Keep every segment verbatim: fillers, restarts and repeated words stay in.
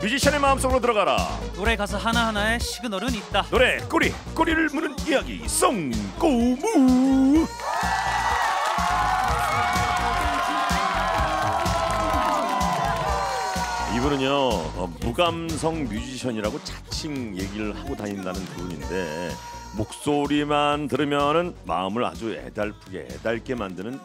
뮤지션의 마음속으로 들어가라. 노래 가사 하나하나에 시그널은 있다. 노래 꼬리 꼬리를 무는 이야기 송꼬무. 이분은요 어, 무감성 뮤지션이라고 자칭 얘기를 하고 다닌다는 그분인데 목소리만 들으면은 마음을 아주 애달프게 애달게 만드는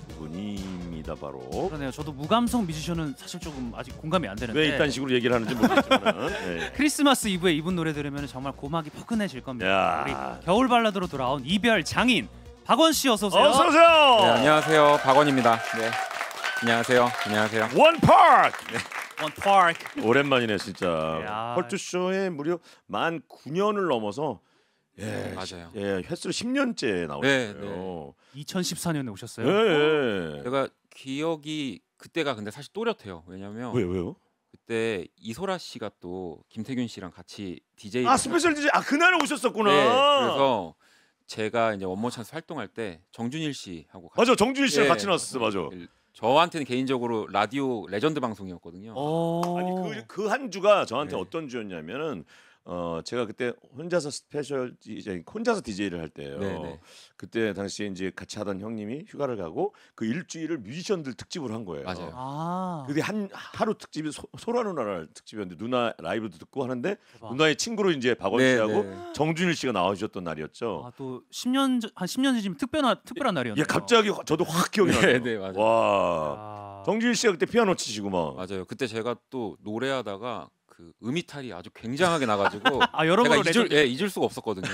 그분입니다. 바로. 그러네요. 저도 무감성 뮤지션은 사실 조금 아직 공감이 안 되는데 왜 이딴 식으로 얘기를 하는지 모르겠지만 네. 크리스마스 이브에 이분 노래 들으면 정말 고막이 포근해질 겁니다. 야. 우리 겨울 발라드로 돌아온 이별 장인 박원 씨 어서 오세요. 어서 오세요. 네, 안녕하세요. 박원입니다. 네. 안녕하세요. 안녕하세요. 원파크. 원 파크. 오랜만이네 진짜. 야. 컬투쇼에 무려 만 구 년을 넘어서 예, 맞아요. 예, 횟수로 십 년째 나오셨어요. 네, 네. 이천십사 년에 오셨어요. 예, 예. 제가 기억이 그때가 근데 사실 또렷해요. 왜냐면 왜 왜요? 그때 이소라 씨가 또 김태균 씨랑 같이 디제이 아 스페셜 디제이 아 그날 오셨었구나. 네, 그래서 제가 이제 원모 찬스 활동할 때 정준일 씨하고 같이 맞아 정준일 씨랑 네. 같이 나왔어 맞아. 저한테는 개인적으로 라디오 레전드 방송이었거든요. 오. 아니 그 그 한 주가 저한테 네. 어떤 주였냐면은 어 제가 그때 혼자서 스페셜 디제이 혼자서 디제이를 할 때예요. 네, 네. 그때 당시에 이제 같이 하던 형님이 휴가를 가고 그 일주일을 뮤지션들 특집으로 한 거예요. 맞아요. 아. 그게 한 하루 특집이 소, 소라 누나 특집이었는데 누나 라이브도 듣고 하는데 대박. 누나의 친구로 이제 박원 네, 씨하고 네. 정준일 씨가 나와주셨던 날이었죠. 아, 또 십 년 전, 한 십 년 전이면 특별한 특별한 날이었네요. 예, 갑자기 저도 확 기억이 네, 나요. 네, 맞아요. 와, 아. 정준일 씨가 그때 피아노 치시고 막. 맞아요. 그때 제가 또 노래하다가 그 음이탈이 아주 굉장하게 나가지고 아, 여러 제가 번 잊을, 레전드- 예, 잊을 수가 없었거든요.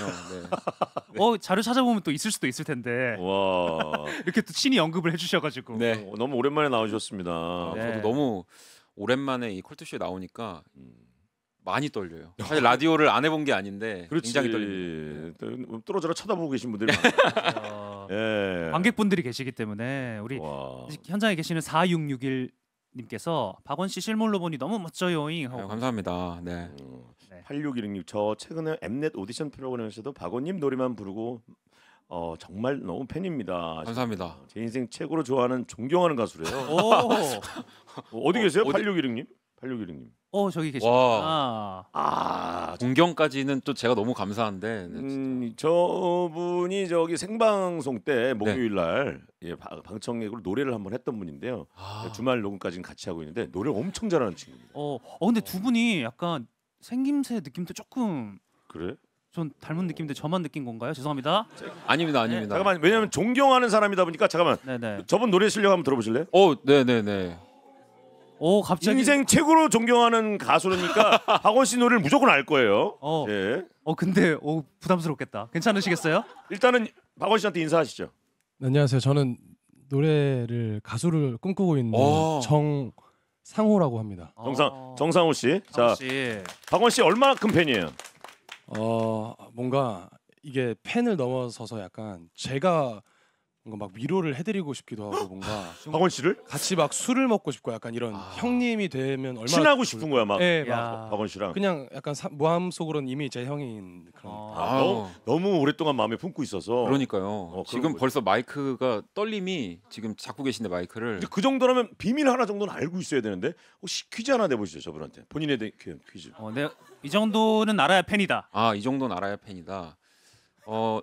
네. 어, 자료 찾아보면 또 있을 수도 있을 텐데 와, 이렇게 또 친히 언급을 해주셔가지고. 네. 어, 너무 오랜만에 나오셨습니다. 네. 저도 너무 오랜만에 이 컬투쇼에 나오니까 많이 떨려요. 사실 라디오를 안 해본 게 아닌데 그렇지. 굉장히 떨립니다. 또 떨어져라 쳐다보고 계신 분들이 많아요. 어, 예. 관객분들이 계시기 때문에 우리 와. 현장에 계시는 사육육일 님께서 박원 씨 실물로 보니 너무 멋져요잉. 아유, 하고. 감사합니다. 네. 네. 팔육일육 님, 저 최근에 엠넷 오디션 프로그램에서도 박원님 노래만 부르고 어 정말 너무 팬입니다. 감사합니다. 제 인생 최고로 좋아하는 존경하는 가수래요. 오, 어, 어디 계세요? 어디- 팔육일육 님? 팔육일육 님. 어 저기 계시구나. 와. 아, 저- 공경까지는 또 제가 너무 감사한데 네, 진짜. 음, 저분이 저기 생방송 때 목요일 날 예, 방- 방청객으로 노래를 한번 했던 분인데요. 아, 주말 녹음까지는 같이 하고 있는데 노래 엄청 잘하는 친구입니다. 어, 어 근데 두 분이 약간 생김새 느낌도 조금 그래? 전 닮은 느낌인데 저만 느낀 건가요? 죄송합니다. 아닙니다, 아닙니다. 잠깐만, 왜냐면 존경하는 사람이다 보니까 잠깐만. 네네. 저분 노래 실력 한번 들어보실래요? 어, 네, 네, 네. 오 갑자기. 인생 최고로 존경하는 가수니까 박원 씨 노래를 무조건 알 거예요. 어. 예. 어 근데 오 부담스럽겠다. 괜찮으시겠어요? 일단은 박원 씨한테 인사하시죠. 안녕하세요. 저는 노래를 가수를 꿈꾸고 있는 오. 정상호라고 합니다. 정상 어. 정상호 씨. 상호 자, 씨. 박원 씨 얼마큼 팬이에요? 어 뭔가 이게 팬을 넘어서서 약간 제가 뭔가 막 위로를 해드리고 싶기도 하고 뭔가 좀 박원 씨를 같이 막 술을 먹고 싶고 약간 이런 아. 형님이 되면 얼마나 친하고 싶은 거야 막. 네, 야. 막 박원 씨랑. 그냥 약간 사, 마음속으로는 이미 제 형인 그런. 어. 아, 아우. 너무, 너무 오랫동안 마음에 품고 있어서. 그러니까요. 그런 지금 거죠. 벌써 마이크가 떨림이 지금 잡고 계신데 마이크를 근데 그 정도라면 비밀 하나 정도는 알고 있어야 되는데 혹시 퀴즈 하나 내보시죠 저분한테. 본인에 대한 퀴- 퀴즈. 어, 네, 이 정도는 알아야 팬이다. 아, 이 정도는 알아야 팬이다. 어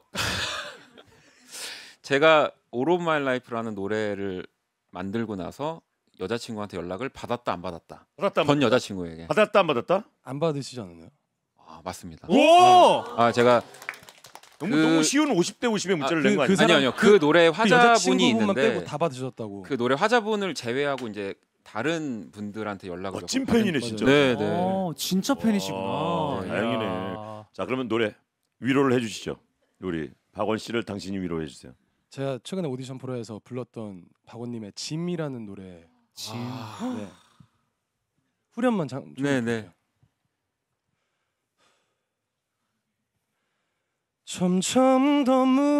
제가 All of My Life라는 노래를 만들고 나서 여자친구한테 연락을 받았다 안 받았다. 받았다 안 전 받았다. 여자친구에게. 받았다 안 받았다? 안 받으시지 않나요? 아, 맞습니다. 오! 아, 제가 너무 그- 너무 쉬운 오십 대 오십의 문자를 아, 낸 그- 거 그 아니에요? 사람- 아니요, 아니요. 그, 노래 그 화자분이 여자친구분만 있는데 빼고 다 받으셨다고. 그 노래 화자분을 제외하고 이제 다른 분들한테 연락을 멋진 몇 번 팬이네 받은- 진짜. 네, 네. 어, 진짜 팬이시구나. 와, 이야. 다행이네. 자 그러면 노래 위로를 해주시죠. 우리 박원 씨를 당신이 위로해 주세요. 제가 최근에 오디션 프로에서 불렀던 박원님의 짐이라는 노래. 짐. 아, 네. 후렴만 장. 좀 네, 부를게요. 점점 더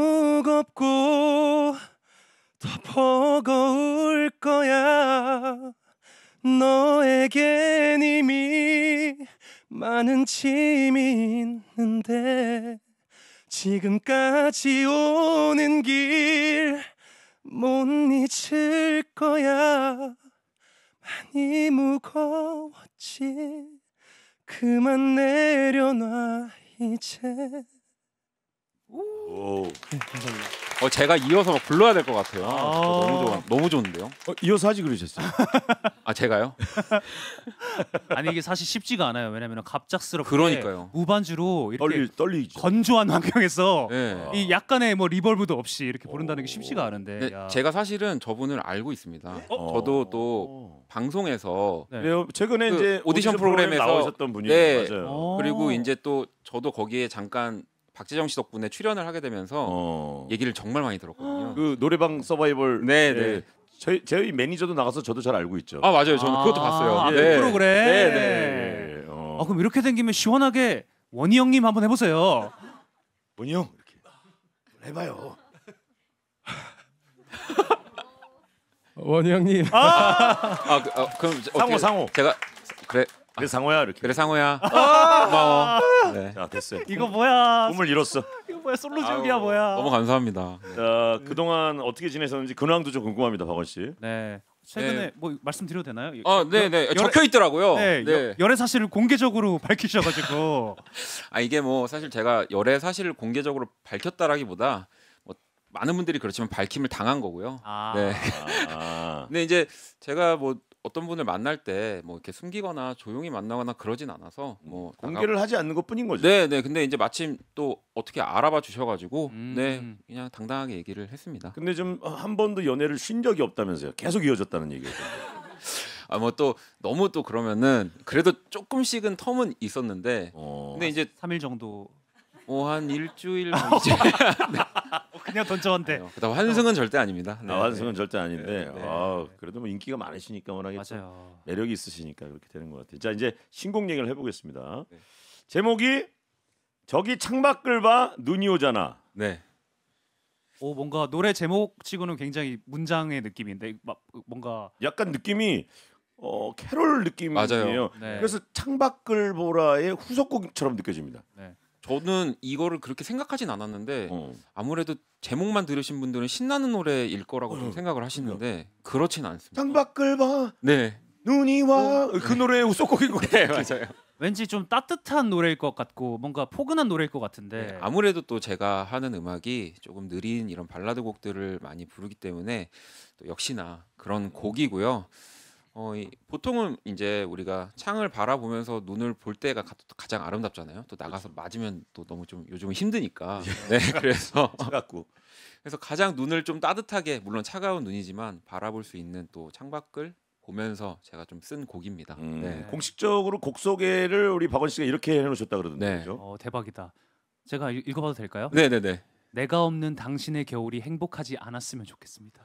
무겁고 더 버거울 거야. 너에겐 이미 많은 짐이 있는데 지금까지 오는 길 못 잊을 거야. 많이 무거웠지 그만 내려놔 이제. 오. 네, 감사합니다. 어 제가 이어서 막 불러야 될 것 같아요. 아. 너무 좋아, 너무 좋은데요. 어, 이어서 하지 그러셨어요. 아 제가요? 아니 이게 사실 쉽지가 않아요. 왜냐면 갑작스럽게 그러니까요. 무반주로 이렇게 떨리 떨리죠. 건조한 환경에서 네. 이 약간의 뭐 리벌브도 없이 이렇게 부른다는 게 쉽지가 않은데. 네, 야. 제가 사실은 저분을 알고 있습니다. 어? 저도 또 방송에서 네. 그래요. 최근에 그 이제 오디션 프로그램에서 나오셨던 분이 네. 맞아요. 어. 그리고 이제 또 저도 거기에 잠깐 박재정 씨 덕분에 출연을 하게 되면서 어. 얘기를 정말 많이 들었거든요. 그 노래방 서바이벌. 네, 예, 네. 저희 저희 매니저도 나가서 저도 잘 알고 있죠. 아 맞아요. 저는 그것도 아, 봤어요. 아, 네. 그 프로그램. 네, 네. 어. 아 그럼 이렇게 생기면 시원하게 원희 형님 한번 해보세요. 원희 형 이렇게 해봐요. 원희 형님. 아 그, 어, 그럼 이제 상호 어떻게- 상호. 제가 그래 그래 상호야 이렇게. 그래 상호야. 고마워. 네. 자 됐어요. 이거 뭐야? 꿈을 이뤘어. 이거 뭐야? 솔로지옥이야 아유, 뭐야? 너무 감사합니다. 네. 자 그동안 어떻게 지내셨는지 근황도 좀 궁금합니다, 박원 씨. 네. 최근에 네. 뭐 말씀드려도 되나요? 어, 네, 네. 열애- 적혀 있더라고요. 네, 네. 여- 열애 사실을 공개적으로 밝히셔가지고 아 이게 뭐 사실 제가 열애 사실을 공개적으로 밝혔다라기보다 뭐 많은 분들이 그렇지만 밝힘을 당한 거고요. 아, 네. 아. 근데 이제 제가 뭐 어떤 분을 만날 때 뭐 이렇게 숨기거나 조용히 만나거나 그러진 않아서 뭐 공개를 하지 않는 것뿐인 거죠. 네, 네. 근데 이제 마침 또 어떻게 알아봐 주셔가지고 음. 네 그냥 당당하게 얘기를 했습니다. 근데 좀 한 번도 연애를 쉰 적이 없다면서요. 계속 이어졌다는 얘기예요. 아 뭐 또 너무 또 그러면은 그래도 조금씩은 텀은 있었는데 어. 근데 이제 삼 일 정도 뭐 한 일주일 뭐 이제 어, 그냥 던져한데 그다음 환승은 절대 아닙니다. 네, 아, 완승은 절대 아닌데. 네, 네. 아, 그래도 뭐 인기가 많으시니까 워낙에 또 맞아요. 매력이 있으시니까 그렇게 되는 것 같아요. 자 이제 신곡 얘기를 해보겠습니다. 네. 제목이 저기 창밖을 봐 눈이 오잖아. 네. 오 뭔가 노래 제목치고는 굉장히 문장의 느낌인데 막 뭔가 약간 느낌이 어 캐롤 느낌이에요. 맞아요. 네. 그래서 창밖을 보라의 후속곡처럼 느껴집니다. 저는 이거를 그렇게 생각하진 않았는데 어. 아무래도 제목만 들으신 분들은 신나는 노래일 거라고 좀 어, 생각을 하시는데 그렇진 않습니다. 창밖을 봐 네. 눈이 와. 그 노래의 후속곡인 것 네, 같아요. 맞아요. 왠지 좀 따뜻한 노래일 것 같고 뭔가 포근한 노래일 것 같은데 네, 아무래도 또 제가 하는 음악이 조금 느린 이런 발라드 곡들을 많이 부르기 때문에 또 역시나 그런 곡이고요. 어, 이, 보통은 이제 우리가 창을 바라보면서 눈을 볼 때가 가, 가장 아름답잖아요. 또 나가서 맞으면 또 너무 좀 요즘은 힘드니까. 네, 그래서 차갑고. 그래서 가장 눈을 좀 따뜻하게 물론 차가운 눈이지만 바라볼 수 있는 또 창밖을 보면서 제가 좀 쓴 곡입니다. 음, 네. 공식적으로 곡 소개를 우리 박원 씨가 이렇게 해놓으셨다 그러던데. 네. 그죠? 어, 대박이다. 제가 읽- 읽어봐도 될까요? 네, 네, 네. 내가 없는 당신의 겨울이 행복하지 않았으면 좋겠습니다.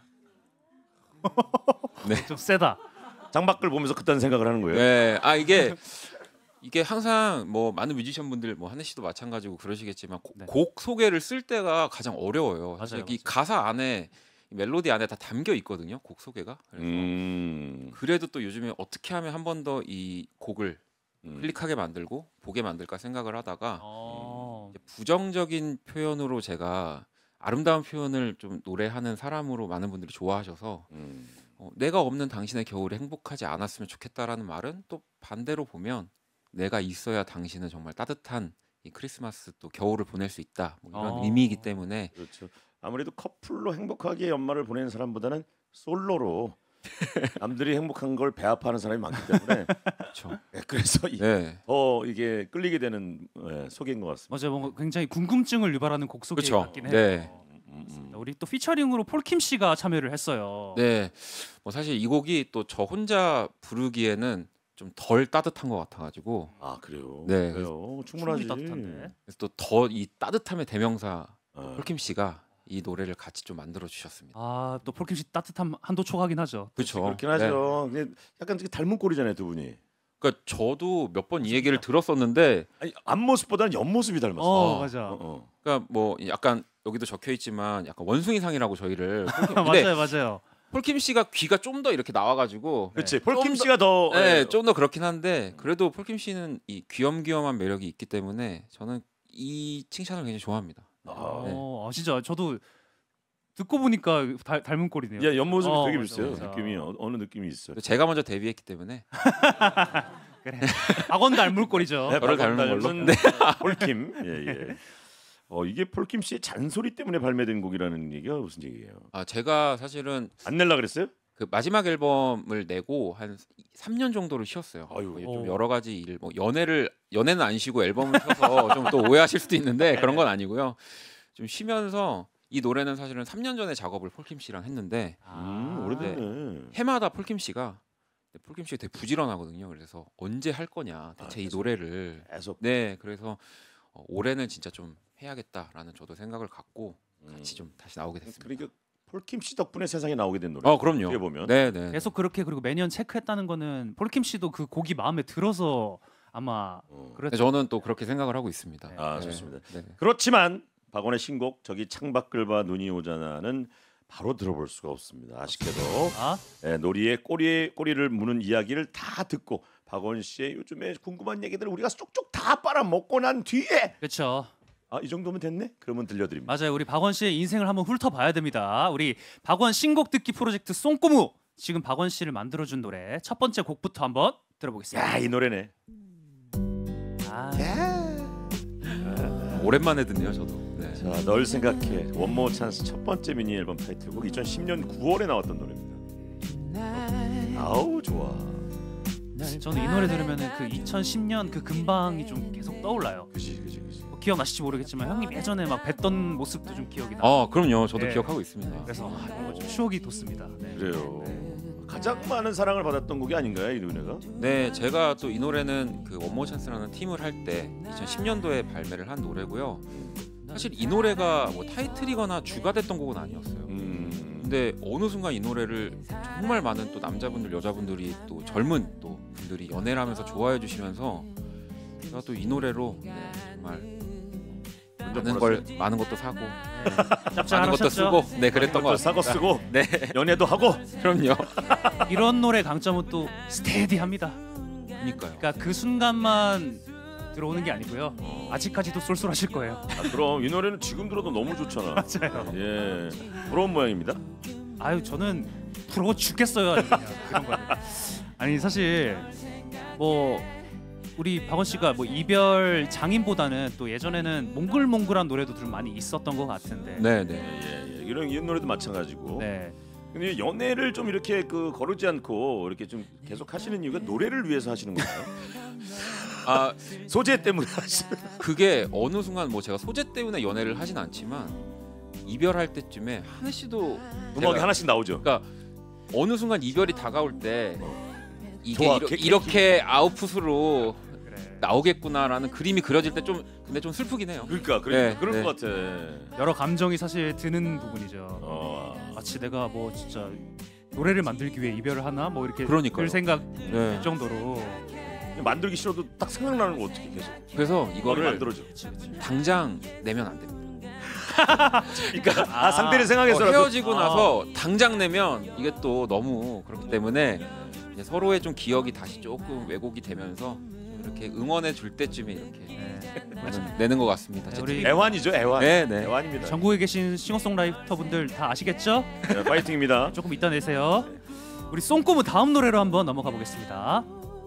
네. 좀 세다. 창밖을 보면서 그딴 생각을 하는 거예요. 네, 아 이게 이게 항상 뭐 많은 뮤지션 분들 뭐 한혜 씨도 마찬가지고 그러시겠지만 고- 네. 곡 소개를 쓸 때가 가장 어려워요. 사실 맞아요, 이 맞아요. 가사 안에 이 멜로디 안에 다 담겨 있거든요. 곡 소개가. 그래서 음, 그래도 또 요즘에 어떻게 하면 한 번 더 이 곡을 음. 클릭하게 만들고 보게 만들까 생각을 하다가 어, 이제 부정적인 표현으로 제가 아름다운 표현을 좀 노래하는 사람으로 많은 분들이 좋아하셔서 음. 어, 내가 없는 당신의 겨울이 행복하지 않았으면 좋겠다라는 말은 또 반대로 보면 내가 있어야 당신은 정말 따뜻한 이 크리스마스 또 겨울을 보낼 수 있다 뭐 이런 어. 의미이기 때문에 그렇죠. 아무래도 커플로 행복하게 연말을 보내는 사람보다는 솔로로 남들이 행복한 걸 배아파하는 사람이 많기 때문에 그렇죠. 네, 그래서 이- 네, 더 이게 끌리게 되는 예, 소개인 것 같습니다. 맞아요. 뭔가 굉장히 궁금증을 유발하는 곡 소개 그쵸. 같긴 해요. 네. 음, 음. 우리 또 피처링으로 폴킴 씨가 참여를 했어요. 네. 뭐 사실 이 곡이 또 저 혼자 부르기에는 좀 덜 따뜻한 것 같아가지고 아 그래요. 네. 그래요. 충분히 충분하지. 따뜻한데. 그래서 또 더 이 따뜻함의 대명사 어. 폴킴 씨가 이 노래를 같이 좀 만들어 주셨습니다. 아, 또 폴킴 씨 따뜻한 한도 초과긴 하죠. 그렇죠. 그렇긴 하죠. 근데 약간 되게 닮은 꼴이잖아요, 두 분이. 그러니까 저도 몇 번 이 얘기를 들었었는데, 아니 앞모습보다는 옆모습이 닮았어. 어, 아, 맞아. 어, 어. 그러니까 뭐 약간 여기도 적혀 있지만 약간 원숭이상이라고 저희를. 폴킴, 근데 맞아요, 맞아요. 폴킴 씨가 귀가 좀 더 이렇게 나와가지고, 그렇지. 좀 폴킴 더- 씨가 더 네, 예, 좀 더 그렇긴 한데 그래도 폴킴 씨는 이 귀염귀염한 매력이 있기 때문에 저는 이 칭찬을 굉장히 좋아합니다. 아. 어, 아, 진짜 저도 듣고 보니까 달, 닮은 꼴이네요. 야 옆모습이 어, 되게 맞아, 비슷해요. 맞아. 느낌이 어, 어느 느낌이 있어요. 제가 먼저 데뷔했기 때문에 그래. 박원 닮을 꼴이죠. 네, 저를 박원 닮은 걸로? 닮은 폴킴. 예, 예. 어 이게 폴킴 씨의 잔소리 때문에 발매된 곡이라는 얘기가 무슨 얘기예요? 아 제가 사실은 안 낼라 그랬어요? 그 마지막 앨범을 내고 한 삼 년 정도를 쉬었어요. 아유. 좀 오. 여러 가지 일, 뭐 연애를 연애는 안 쉬고 앨범을 펴서 좀 또 오해하실 수도 있는데 그런 건 아니고요. 좀 쉬면서 이 노래는 사실은 삼 년 전에 작업을 폴킴 씨랑 했는데 음, 아, 오래됐네. 해마다 폴킴 씨가 폴킴 씨가 되게 부지런하거든요. 그래서 언제 할 거냐 대체 아, 이 계속. 노래를 계속 네 그래서 어, 올해는 진짜 좀 해야겠다라는 저도 생각을 갖고 같이 좀 다시 나오게 됐습니다. 그러니까 폴킴 씨 덕분에 세상에 나오게 된 노래. 어 그럼요. 어떻게 보면. 네네. 계속 그렇게 그리고 매년 체크했다는 거는 폴킴 씨도 그 곡이 마음에 들어서 아마 어. 그랬. 네, 저는 또 그렇게 생각을 하고 있습니다. 네. 아 네. 좋습니다. 네. 그렇지만 박원의 신곡 저기 창밖을 눈이 오잖아는 바로 들어볼 수가 없습니다. 아쉽게도 아, 예, 놀이의 꼬리에 꼬리를 무는 이야기를 다 듣고 박원 씨의 요즘에 궁금한 얘기들을 우리가 쪽쪽 다 빨아먹고 난 뒤에 그렇죠. 아 이 정도면 됐네? 그러면 들려드립니다. 맞아요. 우리 박원 씨의 인생을 한번 훑어봐야 됩니다. 우리 박원 신곡 듣기 프로젝트 송꼬무 지금 박원 씨를 만들어준 노래 첫 번째 곡부터 한번 들어보겠습니다. 야 이 노래네. 아, 오랜만에 듣네요, 저도. 네. 자, 널 생각해 원모 찬스 첫 번째 미니 앨범 타이틀곡 이천십 년 구월에 나왔던 노래입니다. 아우 좋아. 저는 이 노래 들으면은 그 이천십 년 그 근방이 좀 계속 떠올라요. 그지 그지 그지. 뭐 기억나실지 모르겠지만 형님 예전에 막 뵀던 모습도 좀 기억이 나. 어, 그럼요. 저도 네. 기억하고 있습니다. 그래서 아, 뭔가 좀 추억이 돋습니다. 네. 그래요. 가장 많은 사랑을 받았던 곡이 아닌가요 이 노래가? 네, 제가 또 이 노래는 그 원모 찬스라는 팀을 할 때 이천십 년도에 발매를 한 노래고요. 사실 이 노래가 뭐 타이틀이거나 주가 됐던 곡은 아니었어요. 음. 근데 어느 순간 이 노래를 정말 많은 또 남자분들, 여자분들이 또 젊은 또 분들이 연애를 하면서 좋아해 주시면서 제가 또 이 노래로 네, 정말 많은 걸 많은 것도 사고 많은 짭짤하셨죠? 것도 쓰고 네 그랬던 것 것도 사고 같습니다. 쓰고 네, 연애도 하고. 그럼요. 이런 노래 강점은 또 스테디합니다. 그러니까요. 그러니까 그 순간만 들어오는 게 아니고요. 아직까지도 쏠쏠하실 거예요. 아, 그럼 이 노래는 지금 들어도 너무 좋잖아. 맞아요. 예, 부러운 모양입니다. 아유 저는 부러워 죽겠어요. 아주 그냥 그런 거는. 아니 사실 뭐 우리 박원 씨가 뭐 이별 장인보다는 또 예전에는 몽글몽글한 노래도 좀 많이 있었던 것 같은데. 네, 예, 네. 예, 예. 이런 이 노래도 마찬가지고. 네. 근데 연애를 좀 이렇게 그 거르지 않고 이렇게 좀 계속 하시는 이유가 노래를 위해서 하시는 건가요? 아, 소재 때문에 하시는. 그게 어느 순간 뭐 제가 소재 때문에 연애를 하진 않지만 이별할 때쯤에 하늘 씨도 음악이 제가- 하나씩 나오죠. 그러니까 어느 순간 이별이 다가올 때 이게 좋아, 이러, 캐- 캐- 이렇게 아웃풋으로 그래. 나오겠구나라는 그림이 그려질 때 좀 근데 좀 슬프긴 해요. 그러니까 그래, 네, 그럴 네. 것 같아. 여러 감정이 사실 드는 부분이죠. 어, 마치 내가 뭐 진짜 노래를 만들기 위해 이별을 하나 뭐 이렇게 그러니까요. 들 생각 네. 정도로. 만들기 싫어도 딱 생각나는 거 어떻게 계속 그래서 이거를 이거를 만들어줘. 당장 내면 안 됩니다. 그러니까 아, 상대를 생각해서 어, 헤어지고 아. 나서 당장 내면 이게 또 너무 그렇기 때문에 이제 서로의 좀 기억이 다시 조금 왜곡이 되면서 좀 이렇게 응원해 줄 때쯤에 이렇게 네. 저는 내는 것 같습니다. 네, 우리 애환이죠, 애환. 네, 네. 애환입니다. 전국에 계신 싱어송라이터 분들 다 아시겠죠? 네, 파이팅입니다. 조금 이따 내세요. 우리 송꼬무 다음 노래로 한번 넘어가 보겠습니다.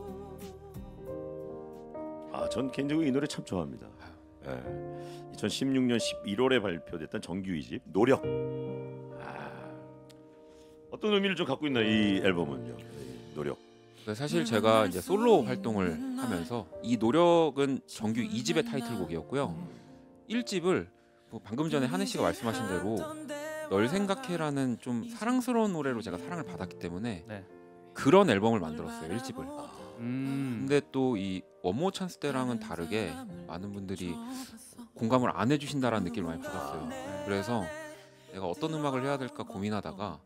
아, 전 개인적으로 이 노래 참 좋아합니다. 예. 이천십육 년 십일월에 발표됐던 정규 이 집 노력. 아, 어떤 의미를 좀 갖고 있나 이 앨범은요. 이 노력. 사실 제가 이제 솔로 활동을 하면서 이 노력은 정규 이 집의 타이틀곡이었고요. 일 집을 뭐 방금 전에 한혜 씨가 말씀하신 대로 널 생각해라는 좀 사랑스러운 노래로 제가 사랑을 받았기 때문에 네. 그런 앨범을 만들었어요. 일 집을. 음. 근데 또 이 원모 찬스 때랑은 다르게 많은 분들이 공감을 안 해주신다라는 느낌을 많이 받았어요. 그래서 내가 어떤 음악을 해야 될까 고민하다가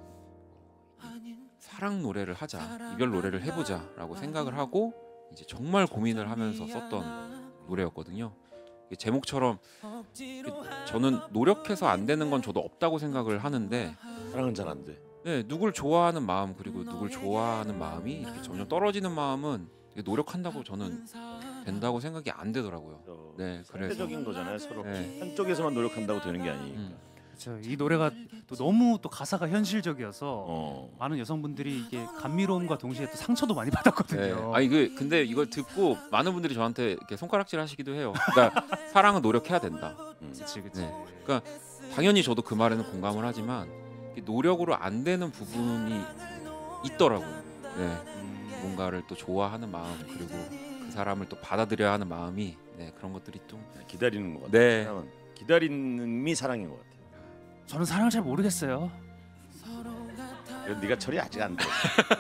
사랑 노래를 하자, 이별 노래를 해보자라고 생각을 하고 이제 정말 고민을 하면서 썼던 노래였거든요. 이게 제목처럼 저는 노력해서 안 되는 건 저도 없다고 생각을 하는데 사랑은 잘 안 돼. 네, 누굴 좋아하는 마음 그리고 누굴 좋아하는 마음이 이렇게 점점 떨어지는 마음은 이게 노력한다고 저는 된다고 생각이 안 되더라고요. 어, 네, 그래서 상대적인 거잖아요, 서로. 네. 한쪽에서만 노력한다고 되는 게 아니니까. 음. 그렇죠. 이 노래가 또 너무 또 가사가 현실적이어서 어. 많은 여성분들이 이게 감미로움과 동시에 또 상처도 많이 네. 받았거든요. 아 이거 근데 이걸 듣고 많은 분들이 저한테 이렇게 손가락질 하시기도 해요. 그러니까 사랑은 노력해야 된다. 음. 그렇지, 그렇지. 네. 그러니까 당연히 저도 그 말에는 공감을 하지만 노력으로 안 되는 부분이 있더라고요. 네. 음, 뭔가를 또 좋아하는 마음 그리고 그 사람을 또 받아들여야 하는 마음이 네, 그런 것들이 좀 기다리는 것 같아요. 네. 사랑은 기다림이 사랑인 것 같아요. 저는 사랑을 잘 모르겠어요. 그래도 네가 철이 아직 안 돼.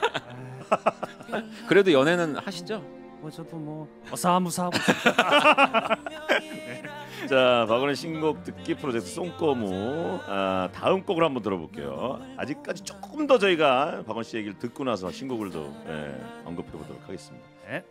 그래도 연애는 하시죠? 뭐 저도 뭐 어사무사하고 자, 박원의 신곡 듣기 프로젝트 송거무 아, 다음 곡을 한번 들어볼게요. 아직까지 조금 더 저희가 박원 씨 얘기를 듣고 나서 신곡을 더 예, 언급해 보도록 하겠습니다. 네.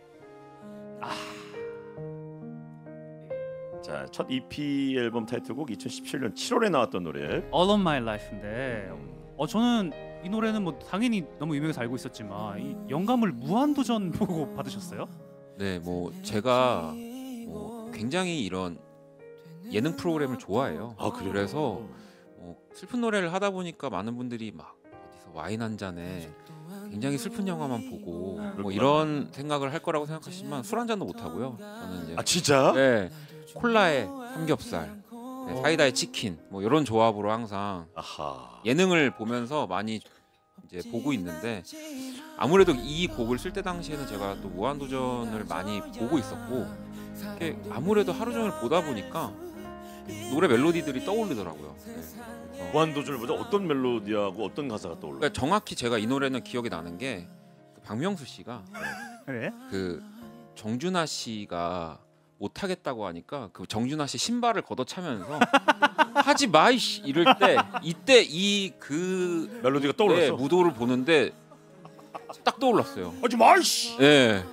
자, 첫 이피 앨범 타이틀곡 이천십칠 년 칠월에 나왔던 노래. All of My Life인데 어 저는 이 노래는 뭐 당연히 너무 유명해서 알고 있었지만 이 영감을 무한도전 보고 받으셨어요? 네, 뭐 제가 뭐 굉장히 이런 예능 프로그램을 좋아해요. 아, 그래요? 그래서 뭐 슬픈 노래를 하다 보니까 많은 분들이 막 어디서 와인 한 잔에 굉장히 슬픈 영화만 보고 뭐 이런 생각을 할 거라고 생각하시지만 술 한 잔도 못 하고요. 저는 이제 아, 진짜? 네, 콜라에 삼겹살, 네, 사이다에 치킨 뭐 이런 조합으로 항상 아하. 예능을 보면서 많이 이제 보고 있는데 아무래도 이 곡을 쓸 때 당시에는 제가 또 무한도전을 많이 보고 있었고 이렇게 아무래도 하루 종일 보다 보니까 노래 멜로디들이 떠오르더라고요. 네. 그래서 무한도전을 보자 어떤 멜로디하고 어떤 가사가 떠올라? 그러니까 정확히 제가 이 노래는 기억이 나는 게 박명수 씨가 그래? 그 정준하 씨가 못하겠다고 하니까 그 정준하 씨 신발을 걷어차면서 하지 마이씨 이럴 때 이때 이 그 멜로디가 떠올랐어. 무도를 보는데 딱 떠올랐어요. 하지 마이씨. 예.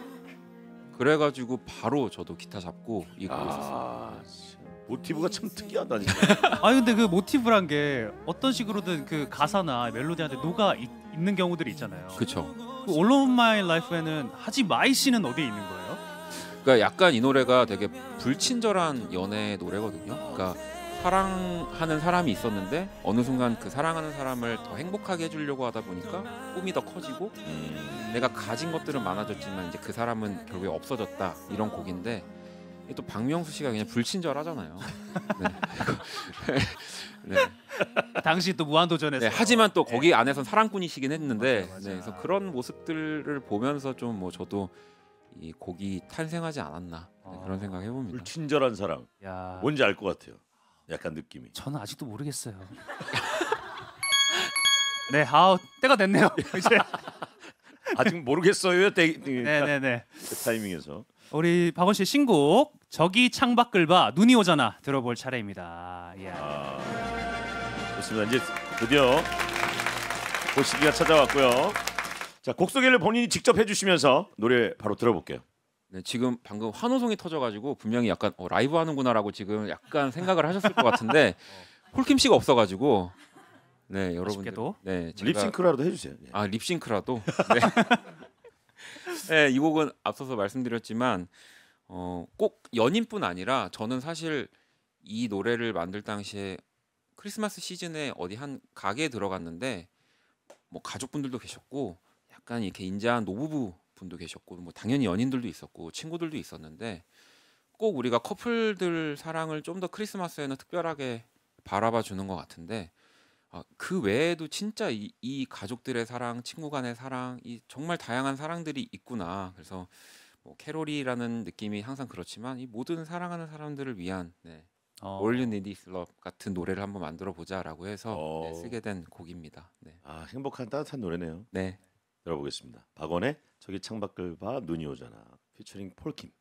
그래가지고 바로 저도 기타 잡고 이 곡을 썼어요. 아, 참, 모티브가 참 특이하다 진짜. 아 근데 그 모티브란 게 어떤 식으로든 그 가사나 멜로디한테 녹아 있, 있는 경우들이 있잖아요. 그렇죠. 그 All of My Life에는 하지 마이 씨는 어디에 있는 거예요? 그러니까 약간 이 노래가 되게 불친절한 연애 노래거든요. 그러니까 사랑하는 사람이 있었는데 어느 순간 그 사랑하는 사람을 더 행복하게 해주려고 하다 보니까 꿈이 더 커지고 음. 내가 가진 것들은 많아졌지만 이제 그 사람은 결국에 없어졌다 이런 곡인데 또 박명수 씨가 그냥 불친절하잖아요. 네. 네. 당시 또 무한도전에서 네, 하지만 또 거기 안에선 사랑꾼이시긴 했는데 맞아, 맞아. 네, 그래서 그런 모습들을 보면서 좀 뭐 저도 이 곡이 탄생하지 않았나 네, 아. 그런 생각 해봅니다. 불친절한 사랑. 야, 뭔지 알 것 같아요. 약간 느낌이. 저는 아직도 모르겠어요. 네, 아 때가 됐네요. 이제 아직 모르겠어요. 때, 네네네. 그 타이밍에서. 우리 박원 씨의 신곡 저기 창밖을 봐 눈이 오잖아 들어볼 차례입니다. 이야. 아, 좋습니다. 이제 드디어 그 시기가 찾아왔고요. 자, 곡 소개를 본인이 직접 해주시면서 노래 바로 들어볼게요. 네, 지금 방금 환호성이 터져가지고 분명히 약간 어, 라이브 하는구나라고 지금 약간 생각을 하셨을 것 같은데 폴킴 씨가 없어가지고 네 여러분들 아쉽게도. 네 제가 립싱크라도 해주세요. 네. 아 립싱크라도 네. 네, 이 곡은 앞서서 말씀드렸지만 어, 꼭 연인뿐 아니라 저는 사실 이 노래를 만들 당시에 크리스마스 시즌에 어디 한 가게에 들어갔는데 뭐 가족분들도 계셨고 약간 이렇게 인자한 노부부 분도 계셨고 뭐 당연히 연인들도 있었고 친구들도 있었는데 꼭 우리가 커플들 사랑을 좀 더 크리스마스에는 특별하게 바라봐 주는 것 같은데 아, 그 외에도 진짜 이, 이 가족들의 사랑, 친구 간의 사랑, 이 정말 다양한 사랑들이 있구나. 그래서 뭐 캐롤이라는 느낌이 항상 그렇지만 이 모든 사랑하는 사람들을 위한 네, 어. All You Need Is Love 같은 노래를 한번 만들어 보자라고 해서 어. 네, 쓰게 된 곡입니다. 네, 아, 행복한 따뜻한 노래네요. 네. 들어보겠습니다. 박원의 저기 창밖을 봐 눈이 오잖아. 피처링 폴킴.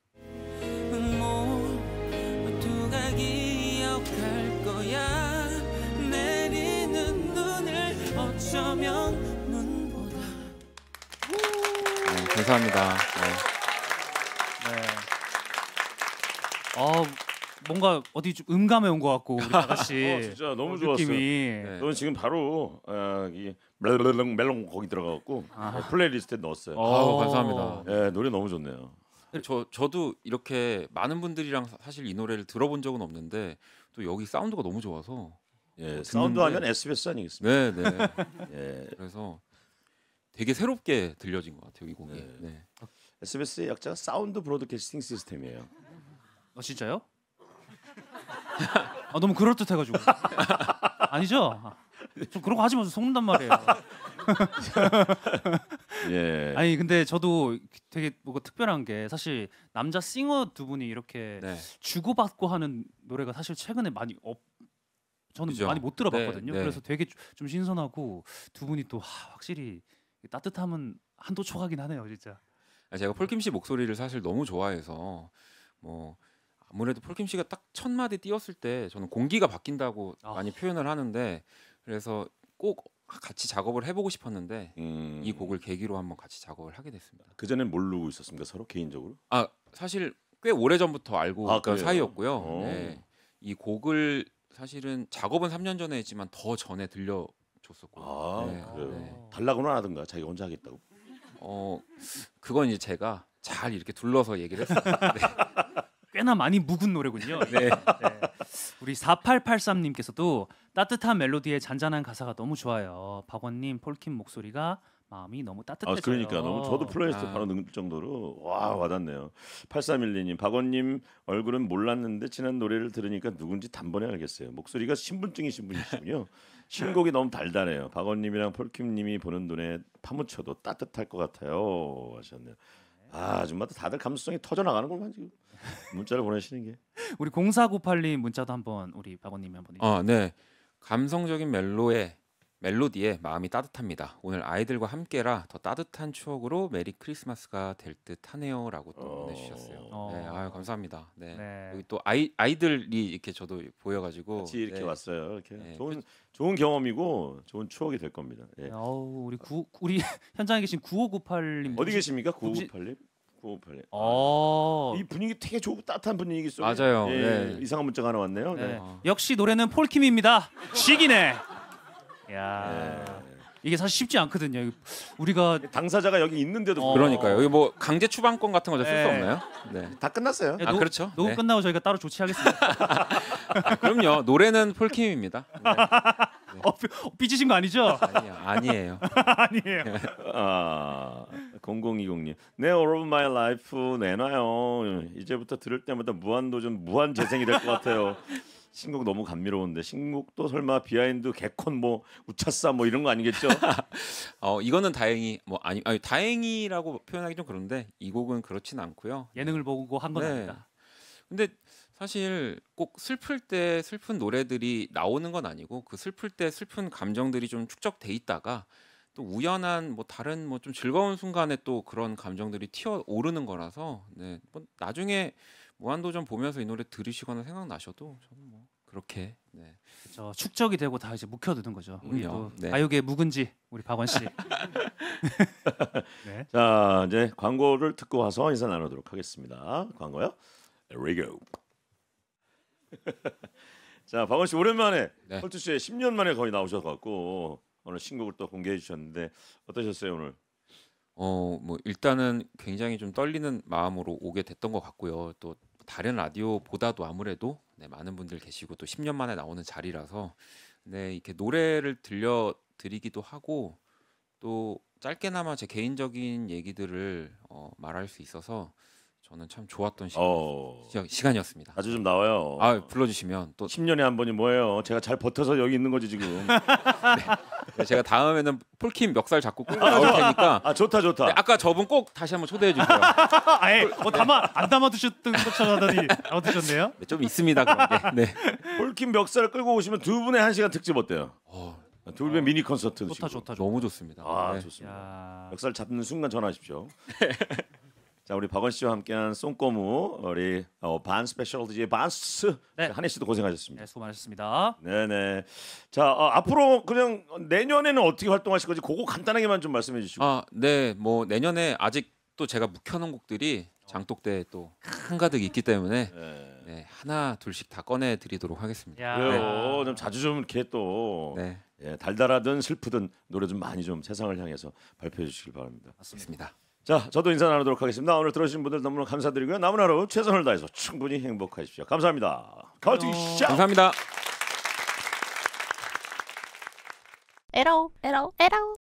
모두가 기억할 거야 내리는 눈을 어쩌면 눈보다 네, 감사합니다. 네. 네. 어 뭔가 어디 좀 음감에 온 것 같고 우리 다 같이 어, 진짜 너무 어, 좋았어요. 느낌이 네. 저는 지금 바로 어, 이 멜롱 멜롱 거기 들어가갖고 아. 플레이리스트에 넣었어요. 아우, 감사합니다. 네, 노래 너무 좋네요. 저 저도 이렇게 많은 분들이랑 사- 사실 이 노래를 들어본 적은 없는데 또 여기 사운드가 너무 좋아서 예, 사운드 듣는데- 하면 에스비에스 아니겠습니까? 네, 네. 예, 그래서 되게 새롭게 들려진 것 같아요 이 곡이. 네. 네. 에스비에스의 약자가 사운드 브로드캐스팅 시스템이에요. 어 진짜요? 아 너무 그럴듯해가지고 아니죠? 아, 좀 그런 거 하지 마세요. 속는단 말이에요. 예, 아니 근데 저도 되게 뭐가 특별한 게 사실 남자 싱어 두 분이 이렇게 네. 주고받고 하는 노래가 사실 최근에 많이 없 저는 그죠. 많이 못 들어봤거든요. 네, 네. 그래서 되게 좀 신선하고 두 분이 또 하, 확실히 따뜻함은 한도 초과긴 하네요, 진짜. 제가 폴킴 씨 목소리를 사실 너무 좋아해서 뭐 아무래도 폴킴 씨가 딱 첫 마디 띄웠을 때 저는 공기가 바뀐다고 아. 많이 표현을 하는데 그래서 꼭 같이 작업을 해보고 싶었는데 음, 이 곡을 계기로 한번 같이 작업을 하게 됐습니다. 그 전엔 모르고 있었습니까 서로 개인적으로? 아 사실 꽤 오래 전부터 알고 아, 있던 그래요? 사이였고요. 어. 네. 이 곡을 사실은 작업은 삼 년 전에 했지만 더 전에 들려줬었고. 아, 네, 그래요. 네. 달라고는 안 하던가 자기가 혼자 하겠다고. 어 그건 이제 제가 잘 이렇게 둘러서 얘기를 했습니다. 네. 꽤나 많이 묵은 노래군요. 네. 네. 우리 사팔팔삼 님께서도 따뜻한 멜로디에 잔잔한 가사가 너무 좋아요. 박원님 폴킴 목소리가 마음이 너무 아, 따뜻해져요. 그러니까 너무 저도 플레이리스트 아. 바로 넣을 정도로 와 와닿네요. 팔삼일이 님 박원님 얼굴은 몰랐는데 지난 노래를 들으니까 누군지 단번에 알겠어요. 목소리가 신분증이신 분이시군요. 신곡이 너무 달달해요. 박원님이랑 폴킴님이 보는 눈에 파묻혀도 따뜻할 것 같아요 하셨네요. 아 정말 다들 감수성이 터져 나가는구만 지금 문자를 보내시는 게. 우리 공사구팔 님 문자도 한번 우리 박원님이 한번 읽- 아, 네. 감성적인 멜로에 멜로디에 마음이 따뜻합니다. 오늘 아이들과 함께라 더 따뜻한 추억으로 메리 크리스마스가 될 듯하네요라고 또 어. 보내주셨어요. 어. 네, 아유 감사합니다. 네. 네. 여기 또 아이 아이들이 이렇게 저도 보여가지고 같이 이렇게 네. 왔어요. 이렇게 네, 좋은 좋은 경험이고 좋은 추억이 될 겁니다. 예. 어우, 우리 구 우리 현장에 계신 구오구팔 님 어디 계십니까? 혹시- 구오구팔 님? 구오구팔 님. 어. 이 분위기 되게 좋고 따뜻한 분위기 속에 맞아요. 예, 네. 이상한 문자가 하나 왔네요. 네. 네. 어. 역시 노래는 폴킴입니다. 죽이네. 야. 네. 이게 사실 쉽지 않거든요. 이거 우리가 당사자가 여기 있는데도 어. 그러니까요. 여기 뭐 강제 추방권 같은 거 쓸 수 네. 없나요? 네. 다 끝났어요. 야, 아, 노- 그렇죠. 녹음 네. 끝나고 저희가 따로 조치하겠습니다. 아, 그럼요. 노래는 폴킴입니다. 네. 어, 삐- 어, 삐지신 거 아니죠? 아니요, 아니에요. 아니에요. 아, 공공이공 님. 네, All of My Life 내놔요. 이제부터 들을 때마다 무한도전 무한 재생이 될 것 같아요. 신곡 너무 감미로운데 신곡도 설마 비하인드 개콘 뭐 우차싸 뭐 이런 거 아니겠죠? 어 이거는 다행히 뭐 아니 아니 다행이라고 표현하기 좀 그런데 이 곡은 그렇진 않고요. 예능을 보고 한 건 네. 아니다. 근데 사실 꼭 슬플 때 슬픈 노래들이 나오는 건 아니고 그 슬플 때 슬픈 감정들이 좀 축적돼 있다가 또 우연한 뭐 다른 뭐 좀 즐거운 순간에 또 그런 감정들이 튀어 오르는 거라서 네. 뭐 나중에 무한도전 보면서 이 노래 들으시거나 생각나셔도 저는 뭐 그렇게 네. 저 축적이 되고 다 이제 묵혀두는 거죠. 우리 그럼요. 또 네. 가요계 묵은지 우리 박원 씨. 네. 자, 이제 광고를 듣고 와서 인사 나누도록 하겠습니다. 광고요. Here we go. 자, 박원 씨 오랜만에 네. 헐투쇼에 십 년 만에 거의 나오셔서 갖고 오늘 신곡을 또 공개해 주셨는데 어떠셨어요 오늘? 어 뭐 일단은 굉장히 좀 떨리는 마음으로 오게 됐던 것 같고요. 또 다른 라디오보다도 아무래도 네, 많은 분들 계시고 또 십 년 만에 나오는 자리라서 네, 이렇게 노래를 들려 드리기도 하고 또 짧게나마 제 개인적인 얘기들을 어, 말할 수 있어서 저는 참 좋았던 시간, 어, 시간이었습니다. 자주 좀 나와요. 아 불러주시면 또 십 년에 한 번이 뭐예요? 제가 잘 버텨서 여기 있는 거지 지금. 제가 다음에는 폴킴 멱살 잡고 끌고 나올 테니까 아 좋다 좋다. 네, 아까 저분 꼭 다시 한번 초대해 주세요. 아예 어, 담아 안 담아두셨던 것처럼 하더니 담아두셨네요. 네, 좀 있습니다 그런 게. 네. 폴킴 멱살을 끌고 오시면 두 분의 한 시간 특집 어때요? 어, 두 분의 미니 콘서트. 좋다 지금. 좋다 좋다. 너무 좋습니다. 아 네. 좋습니다. 야. 멱살 잡는 순간 전화하십시오. 자 우리 박원 씨와 함께한 송꼬무 우리 어, 반 스페셜티의 반스 네. 한혜 씨도 고생하셨습니다. 네, 수고 많으셨습니다. 네네. 자 어, 앞으로 그냥 내년에는 어떻게 활동하실 건지 그거 간단하게만 좀 말씀해 주시고. 아, 네. 뭐 내년에 아직 또 제가 묵혀놓은 곡들이 장독대에 또 한가득 있기 때문에 네. 네, 하나 둘씩 다 꺼내 드리도록 하겠습니다. 야. 그래요. 좀 자주 좀 이렇게 또 네, 예, 달달하든 슬프든 노래 좀 많이 좀 세상을 향해서 발표해 주시길 바랍니다. 맞습니다. 자, 저도 인사 나누도록 하겠습니다. 오늘 들어주신 분들 너무나 감사드리고요. 남은 하루 최선을 다해서 충분히 행복하십시오. 감사합니다. 가을특기 시작. 감사합니다. 에러 에러 에러